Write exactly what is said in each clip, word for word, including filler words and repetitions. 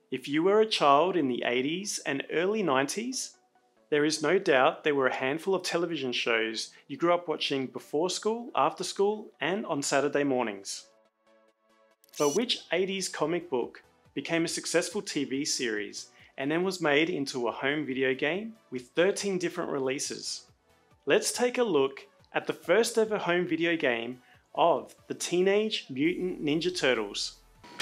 If you were a child in the eighties and early nineties, there is no doubt there were a handful of television shows you grew up watching before school, after school, and on Saturday mornings. But which eighties comic book became a successful T V series and then was made into a home video game with thirteen different releases? Let's take a look at the first ever home video game of the Teenage Mutant Ninja Turtles.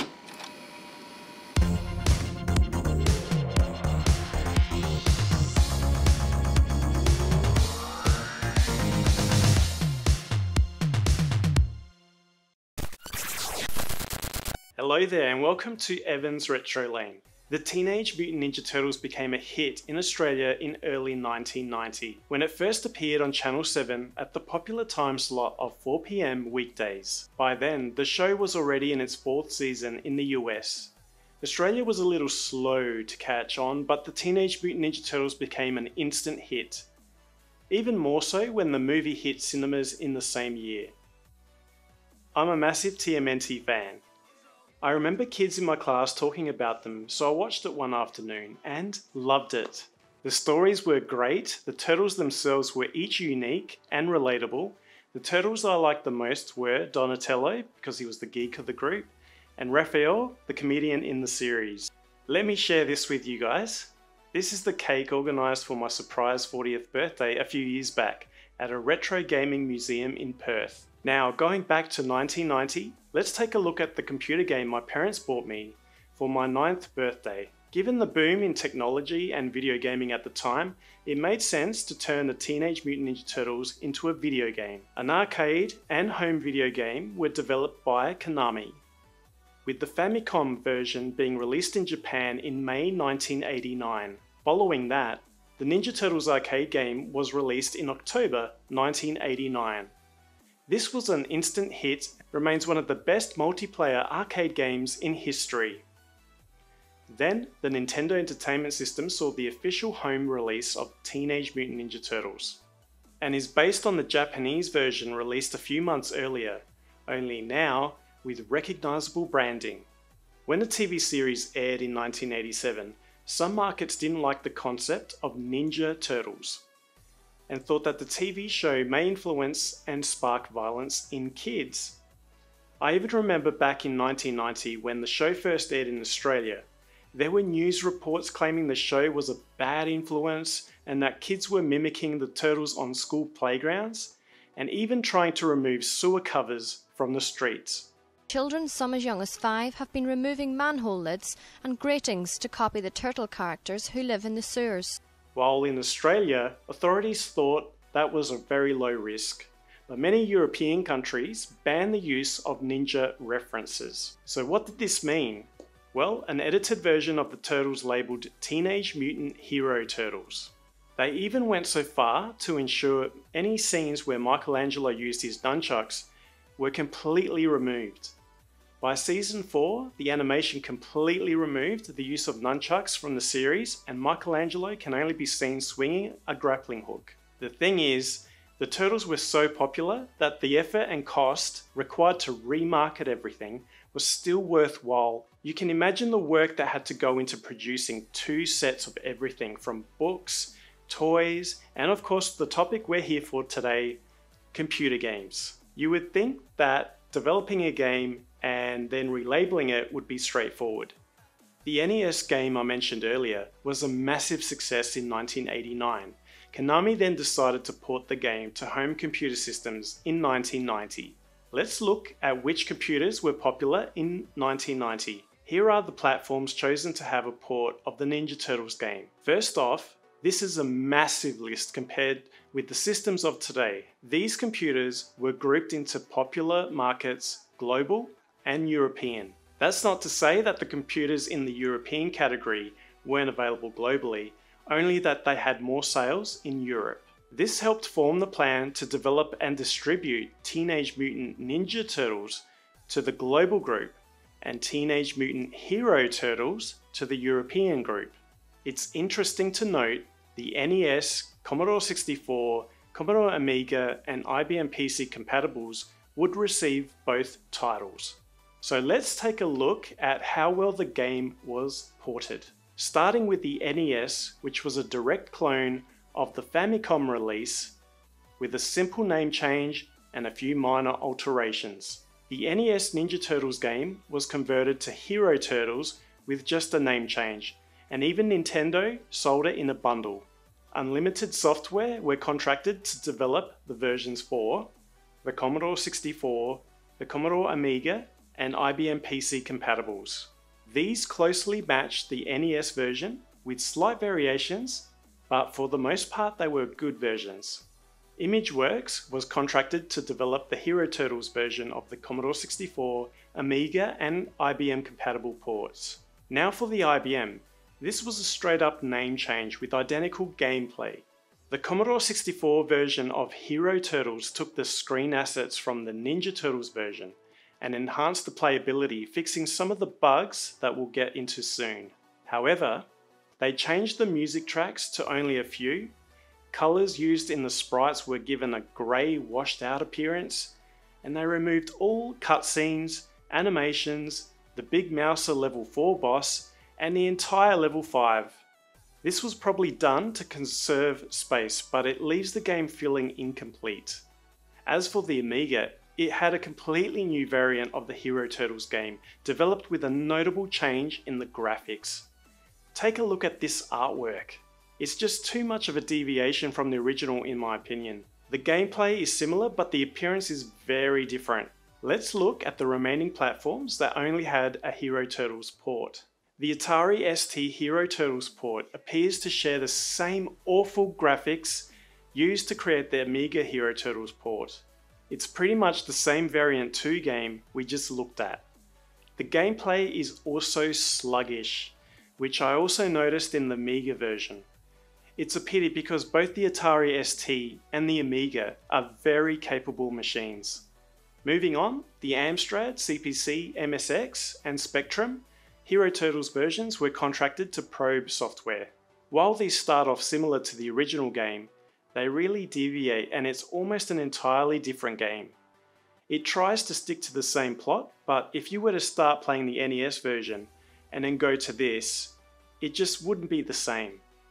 Hello there and welcome to Evan's Retro Lane. The Teenage Mutant Ninja Turtles became a hit in Australia in early nineteen ninety, when it first appeared on Channel seven at the popular time slot of four p m weekdays. By then, the show was already in its fourth season in the U S. Australia was a little slow to catch on, but the Teenage Mutant Ninja Turtles became an instant hit. Even more so when the movie hit cinemas in the same year. I'm a massive T M N T fan. I remember kids in my class talking about them, so I watched it one afternoon and loved it. The stories were great, the turtles themselves were each unique and relatable. The turtles I liked the most were Donatello, because he was the geek of the group, and Raphael, the comedian in the series. Let me share this with you guys. This is the cake organised for my surprise fortieth birthday a few years back at a retro gaming museum in Perth. Now, going back to nineteen ninety, let's take a look at the computer game my parents bought me for my ninth birthday. Given the boom in technology and video gaming at the time, it made sense to turn the Teenage Mutant Ninja Turtles into a video game. An arcade and home video game were developed by Konami, with the Famicom version being released in Japan in May nineteen eighty-nine. Following that, the Ninja Turtles arcade game was released in October nineteen eighty-nine. This was an instant hit, remains one of the best multiplayer arcade games in history. Then, the Nintendo Entertainment System saw the official home release of Teenage Mutant Ninja Turtles, and is based on the Japanese version released a few months earlier, only now with recognisable branding. When the T V series aired in nineteen eighty-seven, some markets didn't like the concept of Ninja Turtles, and thought that the T V show may influence and spark violence in kids. I even remember back in nineteen ninety when the show first aired in Australia, there were news reports claiming the show was a bad influence and that kids were mimicking the turtles on school playgrounds and even trying to remove sewer covers from the streets. Children some as young as five have been removing manhole lids and gratings to copy the turtle characters who live in the sewers. While in Australia, authorities thought that was a very low risk, but many European countries banned the use of ninja references. So what did this mean? Well, an edited version of the Turtles labelled Teenage Mutant Hero Turtles. They even went so far to ensure any scenes where Michelangelo used his nunchucks were completely removed. By season four, the animation completely removed the use of nunchucks from the series, and Michelangelo can only be seen swinging a grappling hook. The thing is, the Turtles were so popular that the effort and cost required to remarket everything was still worthwhile. You can imagine the work that had to go into producing two sets of everything from books, toys, and of course the topic we're here for today, computer games. You would think that developing a game and then relabeling it would be straightforward. The N E S game I mentioned earlier was a massive success in nineteen eighty-nine. Konami then decided to port the game to home computer systems in nineteen ninety. Let's look at which computers were popular in nineteen ninety. Here are the platforms chosen to have a port of the Ninja Turtles game. First off, this is a massive list compared with the systems of today. These computers were grouped into popular markets, global and European. That's not to say that the computers in the European category weren't available globally, only that they had more sales in Europe. This helped form the plan to develop and distribute Teenage Mutant Ninja Turtles to the global group and Teenage Mutant Hero Turtles to the European group. It's interesting to note the N E S, Commodore sixty-four, Commodore Amiga and I B M P C compatibles would receive both titles. So let's take a look at how well the game was ported. Starting with the N E S, which was a direct clone of the Famicom release with a simple name change and a few minor alterations. The N E S Ninja Turtles game was converted to Hero Turtles with just a name change, and even Nintendo sold it in a bundle. Unlimited Software were contracted to develop the versions for the Commodore sixty-four, the Commodore Amiga, and I B M P C compatibles. These closely matched the N E S version with slight variations, but for the most part they were good versions. ImageWorks was contracted to develop the Hero Turtles version of the Commodore sixty-four, Amiga, and I B M compatible ports. Now for the I B M. This was a straight up name change with identical gameplay. The Commodore sixty-four version of Hero Turtles took the screen assets from the Ninja Turtles version and enhanced the playability, fixing some of the bugs that we'll get into soon. However, they changed the music tracks to only a few, colours used in the sprites were given a grey washed out appearance, and they removed all cutscenes, animations, the Big Mouser level four boss, and the entire level five. This was probably done to conserve space, but it leaves the game feeling incomplete. As for the Amiga, it had a completely new variant of the Hero Turtles game, developed with a notable change in the graphics. Take a look at this artwork. It's just too much of a deviation from the original in my opinion. The gameplay is similar, but the appearance is very different. Let's look at the remaining platforms that only had a Hero Turtles port. The Atari S T Hero Turtles port appears to share the same awful graphics used to create the Amiga Hero Turtles port. It's pretty much the same variant two game we just looked at. The gameplay is also sluggish, which I also noticed in the Amiga version. It's a pity because both the Atari S T and the Amiga are very capable machines. Moving on, the Amstrad, C P C, M S X, and Spectrum Hero Turtles versions were contracted to Probe Software. While these start off similar to the original game, they really deviate and it's almost an entirely different game. It tries to stick to the same plot, but if you were to start playing the N E S version and then go to this, it just wouldn't be the same.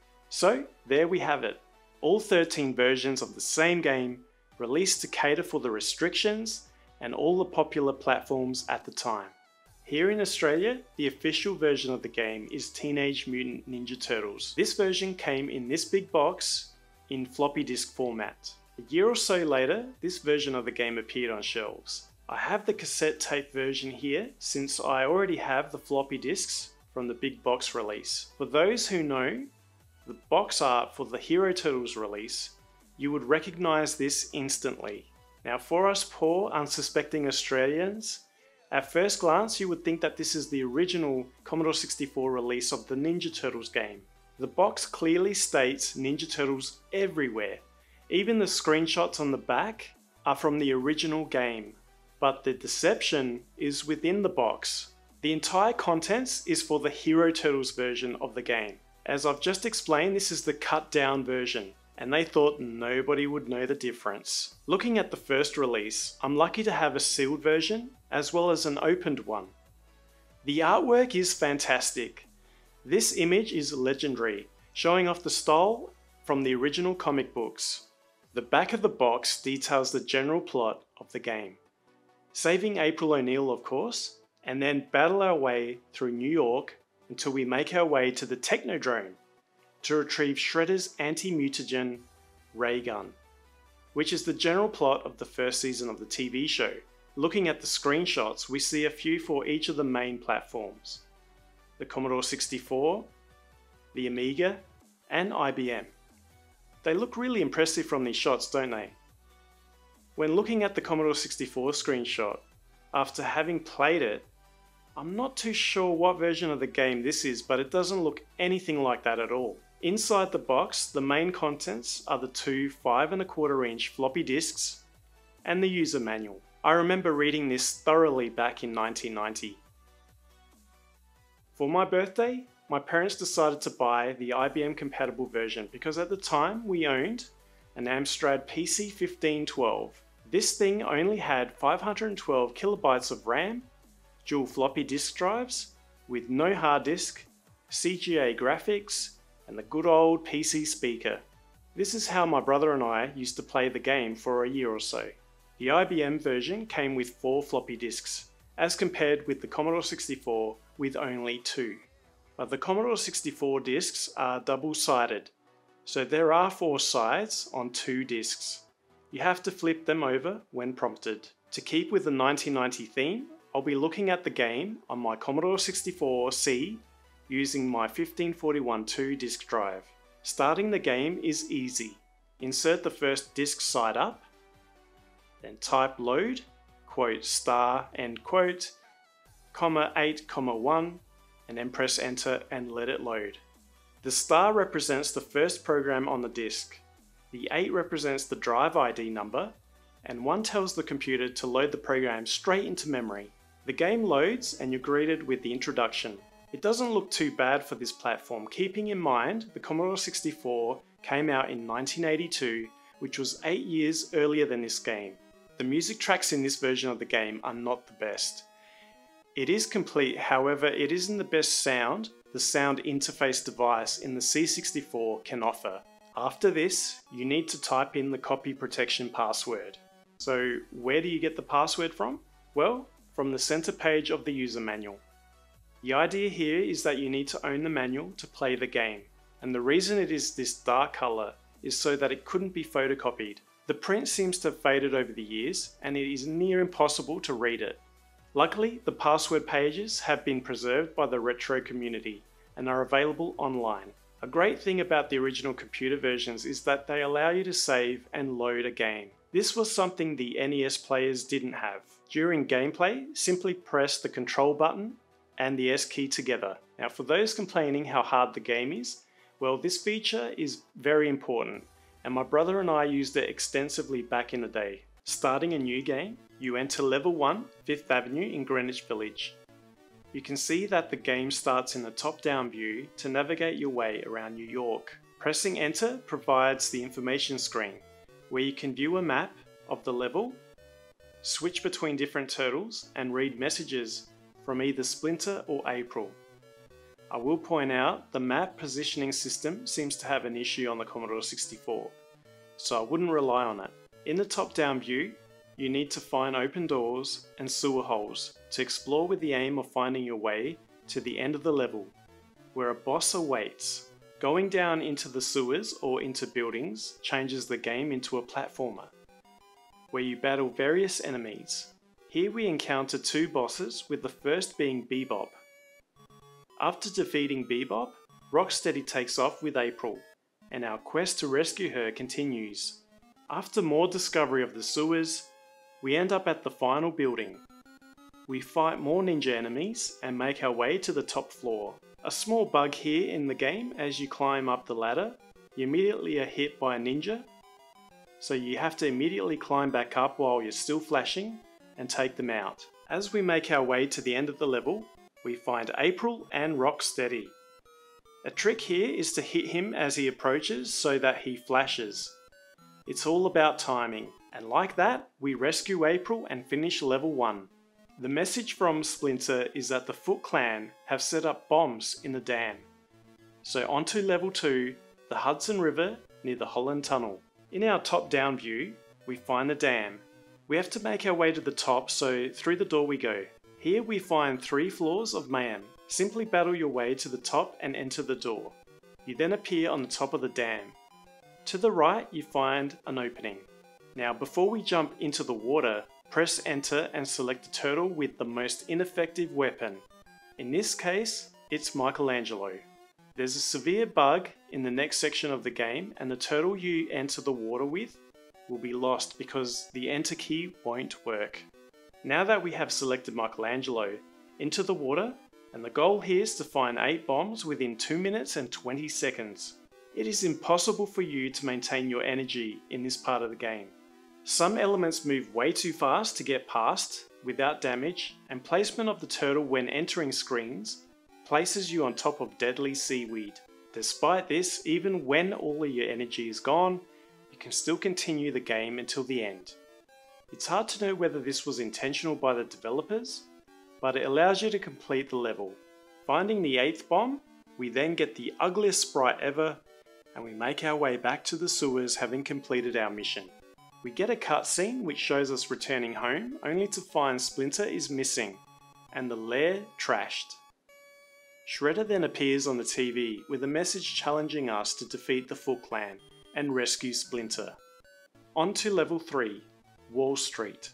So there we have it, all thirteen versions of the same game released to cater for the restrictions and all the popular platforms at the time. Here in Australia, the official version of the game is Teenage Mutant Ninja Turtles. This version came in this big box in floppy disk format. A year or so later, this version of the game appeared on shelves. I have the cassette tape version here since I already have the floppy disks from the big box release. For those who know the box art for the Hero Turtles release, you would recognize this instantly. Now for us poor, unsuspecting Australians, at first glance you would think that this is the original Commodore sixty-four release of the Ninja Turtles game. The box clearly states Ninja Turtles everywhere. Even the screenshots on the back are from the original game. But the deception is within the box. The entire contents is for the Hero Turtles version of the game. As I've just explained, this is the cut down version, and they thought nobody would know the difference. Looking at the first release, I'm lucky to have a sealed version as well as an opened one. The artwork is fantastic. This image is legendary, showing off the style from the original comic books. The back of the box details the general plot of the game. Saving April O'Neil, of course, and then battle our way through New York until we make our way to the Technodrome to retrieve Shredder's anti-mutagen ray gun, which is the general plot of the first season of the T V show. Looking at the screenshots, we see a few for each of the main platforms: the Commodore sixty-four, the Amiga, and I B M. They look really impressive from these shots, don't they? When looking at the Commodore sixty-four screenshot, after having played it, I'm not too sure what version of the game this is, but it doesn't look anything like that at all. Inside the box, the main contents are the two five and a quarter inch floppy disks and the user manual. I remember reading this thoroughly back in nineteen ninety. For my birthday, my parents decided to buy the I B M compatible version because at the time we owned an Amstrad P C fifteen twelve. This thing only had five hundred twelve kilobytes of RAM, dual floppy disk drives with no hard disk, C G A graphics, and the good old P C speaker. This is how my brother and I used to play the game for a year or so. The I B M version came with four floppy disks, as compared with the Commodore sixty-four with only two. But the Commodore sixty-four disks are double-sided, so there are four sides on two disks. You have to flip them over when prompted. To keep with the nineteen ninety theme, I'll be looking at the game on my Commodore sixty-four C using my fifteen forty-one two disk drive. Starting the game is easy. Insert the first disk side up, then type load, quote star end quote, comma eight comma one, and then press enter and let it load. The star represents the first program on the disk, the eight represents the drive I D number, and one tells the computer to load the program straight into memory. The game loads and you're greeted with the introduction. It doesn't look too bad for this platform, keeping in mind the Commodore sixty-four came out in nineteen eighty-two, which was eight years earlier than this game. The music tracks in this version of the game are not the best. It is complete, however it isn't the best sound the sound interface device in the C sixty-four can offer. After this, you need to type in the copy protection password. So where do you get the password from? Well, from the center page of the user manual. The idea here is that you need to own the manual to play the game, and the reason it is this dark color is so that it couldn't be photocopied. The print seems to have faded over the years, and it is near impossible to read it. Luckily, the password pages have been preserved by the retro community and are available online. A great thing about the original computer versions is that they allow you to save and load a game. This was something the N E S players didn't have. During gameplay, simply press the control button and the S key together. Now for those complaining how hard the game is, well, this feature is very important, and my brother and I used it extensively back in the day. Starting a new game, you enter level one, Fifth Avenue in Greenwich Village. You can see that the game starts in the top-down view to navigate your way around New York. Pressing enter provides the information screen, where you can view a map of the level, switch between different turtles, and read messages from either Splinter or April. I will point out the map positioning system seems to have an issue on the Commodore sixty-four, so I wouldn't rely on it. In the top-down view, you need to find open doors and sewer holes to explore with the aim of finding your way to the end of the level, where a boss awaits. Going down into the sewers or into buildings changes the game into a platformer, where you battle various enemies. Here we encounter two bosses, with the first being Bebop. After defeating Bebop, Rocksteady takes off with April, and our quest to rescue her continues. After more discovery of the sewers, we end up at the final building. We fight more ninja enemies and make our way to the top floor. A small bug here in the game: as you climb up the ladder, you immediately are hit by a ninja, so you have to immediately climb back up while you're still flashing and take them out. As we make our way to the end of the level, we find April and Rocksteady. A trick here is to hit him as he approaches so that he flashes. It's all about timing, and like that, we rescue April and finish level one. The message from Splinter is that the Foot Clan have set up bombs in the dam. So onto level two, the Hudson River near the Holland Tunnel. In our top-down view, we find the dam. We have to make our way to the top, so through the door we go. Here we find three floors of mayhem. Simply battle your way to the top and enter the door. You then appear on the top of the dam. To the right you find an opening. Now before we jump into the water, press enter and select a turtle with the most ineffective weapon. In this case, it's Michelangelo. There's a severe bug in the next section of the game, and the turtle you enter the water with will be lost because the enter key won't work. Now that we have selected Michelangelo, into the water, and the goal here is to find eight bombs within two minutes and twenty seconds. It is impossible for you to maintain your energy in this part of the game. Some elements move way too fast to get past without damage, and placement of the turtle when entering screens places you on top of deadly seaweed. Despite this, even when all of your energy is gone, you can still continue the game until the end. It's hard to know whether this was intentional by the developers, but it allows you to complete the level. Finding the eighth bomb, we then get the ugliest sprite ever, and we make our way back to the sewers having completed our mission. We get a cutscene which shows us returning home, only to find Splinter is missing, and the lair trashed. Shredder then appears on the T V with a message challenging us to defeat the Foot Clan and rescue Splinter. On to level three, Wall Street.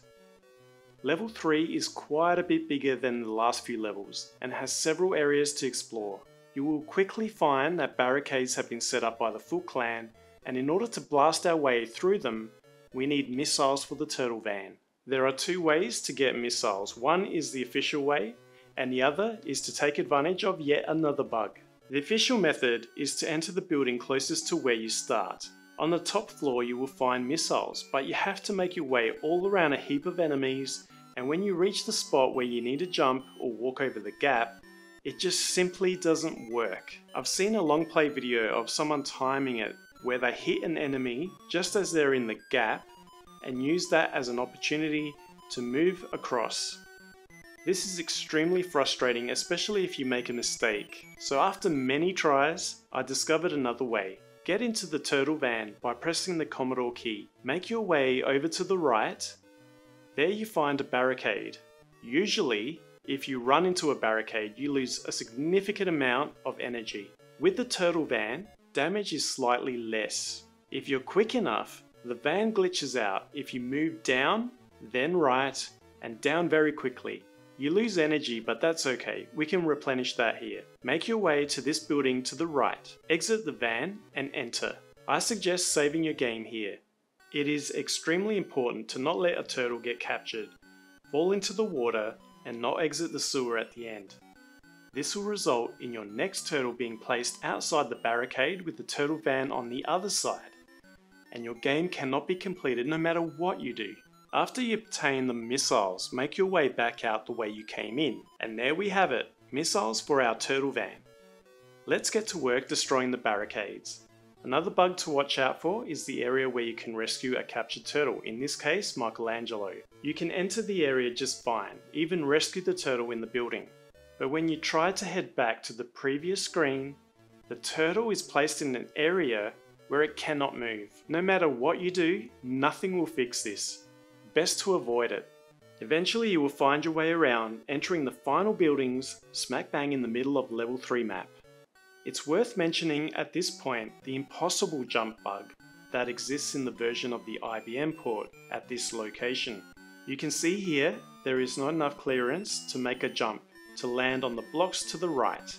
Level three is quite a bit bigger than the last few levels and has several areas to explore. You will quickly find that barricades have been set up by the Foot Clan, and in order to blast our way through them, we need missiles for the turtle van. There are two ways to get missiles. One is the official way, and the other is to take advantage of yet another bug. The official method is to enter the building closest to where you start. On the top floor you will find missiles, but you have to make your way all around a heap of enemies, and when you reach the spot where you need to jump or walk over the gap, it just simply doesn't work. I've seen a long play video of someone timing it where they hit an enemy just as they're in the gap and use that as an opportunity to move across. This is extremely frustrating, especially if you make a mistake. So after many tries, I discovered another way. Get into the turtle van by pressing the Commodore key. Make your way over to the right. There you find a barricade. Usually, if you run into a barricade, you lose a significant amount of energy. With the turtle van, damage is slightly less. If you're quick enough, the van glitches out if you move down, then right, and down very quickly. You lose energy, but that's okay, we can replenish that here. Make your way to this building to the right, exit the van and enter. I suggest saving your game here. It is extremely important to not let a turtle get captured, fall into the water, and not exit the sewer at the end. This will result in your next turtle being placed outside the barricade with the turtle van on the other side, and your game cannot be completed no matter what you do. After you obtain the missiles, make your way back out the way you came in, and there we have it, missiles for our turtle van. Let's get to work destroying the barricades. Another bug to watch out for is the area where you can rescue a captured turtle, in this case Michelangelo. You can enter the area just fine, even rescue the turtle in the building. But when you try to head back to the previous screen, the turtle is placed in an area where it cannot move. No matter what you do, nothing will fix this. Best to avoid it. Eventually you will find your way around, entering the final buildings smack bang in the middle of level three map. It's worth mentioning at this point the impossible jump bug that exists in the version of the I B M port at this location. You can see here there is not enough clearance to make a jump to land on the blocks to the right.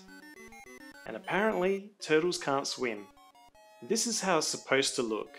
And apparently turtles can't swim. This is how it's supposed to look.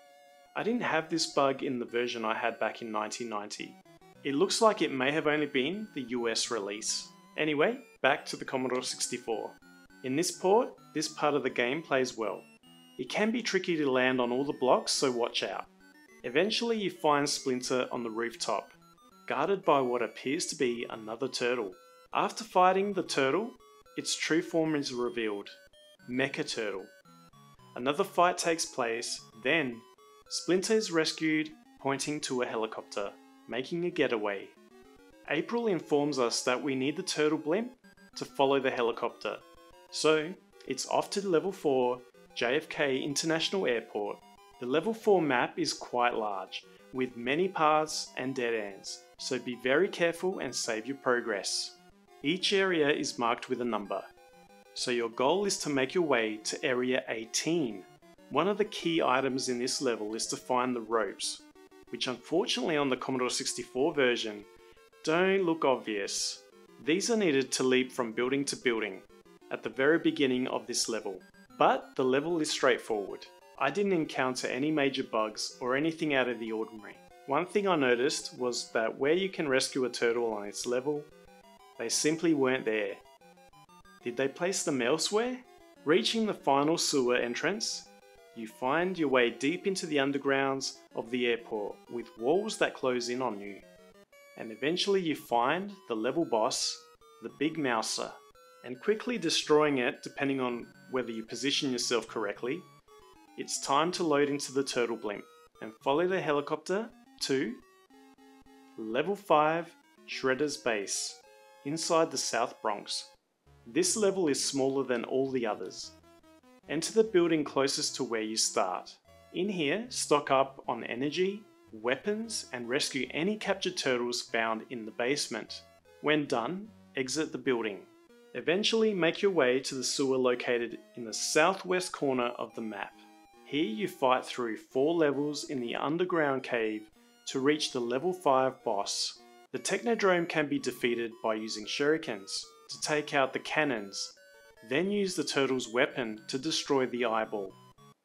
I didn't have this bug in the version I had back in nineteen ninety. It looks like it may have only been the U S release. Anyway, back to the Commodore sixty-four. In this port, this part of the game plays well. It can be tricky to land on all the blocks, so watch out. Eventually you find Splinter on the rooftop, guarded by what appears to be another turtle. After fighting the turtle, its true form is revealed, Mecha Turtle. Another fight takes place, then Splinter is rescued, pointing to a helicopter, making a getaway. April informs us that we need the turtle blimp to follow the helicopter. So, it's off to level four, J F K International Airport. The level four map is quite large, with many paths and dead ends, so be very careful and save your progress. Each area is marked with a number, so your goal is to make your way to area eighteen. One of the key items in this level is to find the ropes, which unfortunately on the Commodore sixty-four version don't look obvious. These are needed to leap from building to building at the very beginning of this level, but the level is straightforward. I didn't encounter any major bugs or anything out of the ordinary. One thing I noticed was that where you can rescue a turtle on its level, they simply weren't there. Did they place them elsewhere? Reaching the final sewer entrance, you find your way deep into the undergrounds of the airport with walls that close in on you. And eventually you find the level boss, the Big Mouser, and quickly destroying it depending on whether you position yourself correctly. It's time to load into the turtle blimp and follow the helicopter to level five Shredder's base. inside the South Bronx. This level is smaller than all the others. Enter the building closest to where you start. In here, stock up on energy, weapons, and rescue any captured turtles found in the basement. When done, exit the building. Eventually make your way to the sewer located in the southwest corner of the map. Here you fight through four levels in the underground cave to reach the level five boss. The Technodrome can be defeated by using shurikens to take out the cannons, then use the turtle's weapon to destroy the eyeball.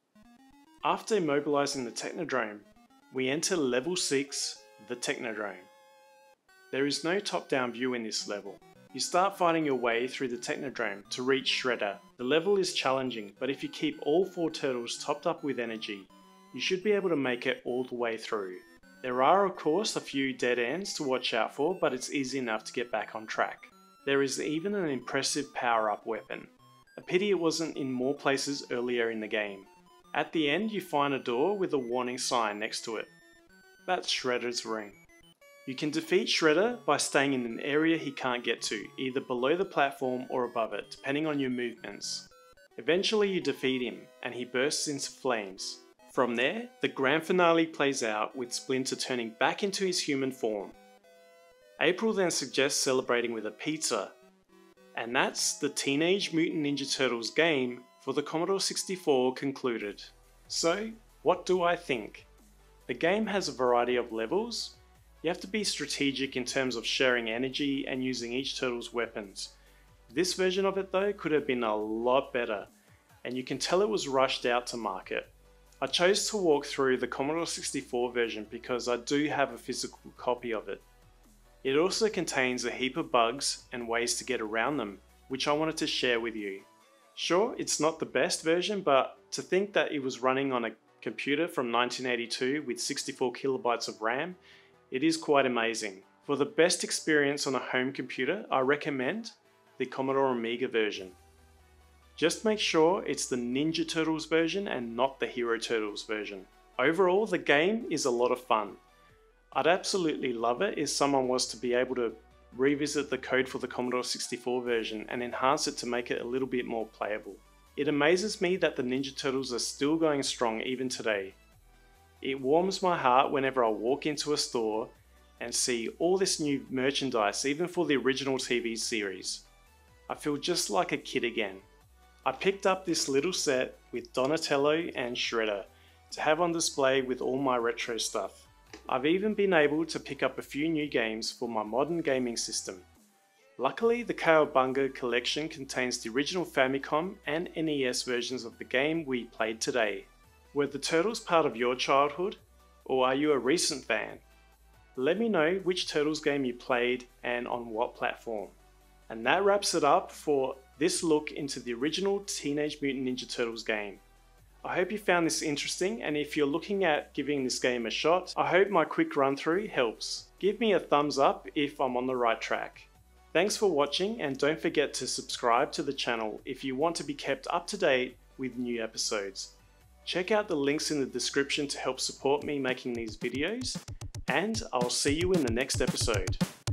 After immobilizing the Technodrome, we enter level six, the Technodrome. There is no top-down view in this level. You start fighting your way through the Technodrome to reach Shredder. The level is challenging, but if you keep all four turtles topped up with energy, you should be able to make it all the way through. There are of course a few dead ends to watch out for, but it's easy enough to get back on track. There is even an impressive power-up weapon. A pity it wasn't in more places earlier in the game. At the end you find a door with a warning sign next to it. That's Shredder's ring. You can defeat Shredder by staying in an area he can't get to, either below the platform or above it, depending on your movements. Eventually you defeat him, and he bursts into flames. From there, the grand finale plays out with Splinter turning back into his human form. April then suggests celebrating with a pizza. And that's the Teenage Mutant Ninja Turtles game for the Commodore sixty-four concluded. So, what do I think? The game has a variety of levels. You have to be strategic in terms of sharing energy and using each turtle's weapons. This version of it though could have been a lot better, and you can tell it was rushed out to market. I chose to walk through the Commodore sixty-four version because I do have a physical copy of it. It also contains a heap of bugs and ways to get around them, which I wanted to share with you. Sure, it's not the best version, but to think that it was running on a computer from nineteen eighty-two with sixty-four kilobytes of RAM, it is quite amazing. For the best experience on a home computer, I recommend the Commodore Amiga version. Just make sure it's the Ninja Turtles version and not the Hero Turtles version. Overall, the game is a lot of fun. I'd absolutely love it if someone was to be able to revisit the code for the Commodore sixty-four version and enhance it to make it a little bit more playable. It amazes me that the Ninja Turtles are still going strong even today. It warms my heart whenever I walk into a store and see all this new merchandise, even for the original T V series. I feel just like a kid again. I picked up this little set with Donatello and Shredder to have on display with all my retro stuff. I've even been able to pick up a few new games for my modern gaming system. Luckily, the Cowabunga collection contains the original Famicom and N E S versions of the game we played today. Were the Turtles part of your childhood, or are you a recent fan? Let me know which Turtles game you played and on what platform. And that wraps it up for this look into the original Teenage Mutant Ninja Turtles game. I hope you found this interesting, and if you're looking at giving this game a shot, I hope my quick run through helps. Give me a thumbs up if I'm on the right track. Thanks for watching, and don't forget to subscribe to the channel if you want to be kept up to date with new episodes. Check out the links in the description to help support me making these videos, and I'll see you in the next episode.